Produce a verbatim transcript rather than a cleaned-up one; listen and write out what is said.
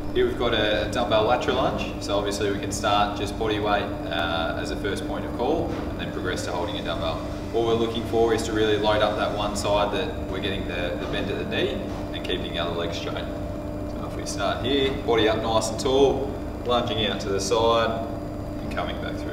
Here we've got a dumbbell lateral lunge, so obviously we can start just body weight uh, as a first point of call and then progress to holding a dumbbell. What we're looking for is to really load up that one side that we're getting the, the bend at the knee and keeping the other leg straight. So if we start here, body up nice and tall, lunging out to the side and coming back through.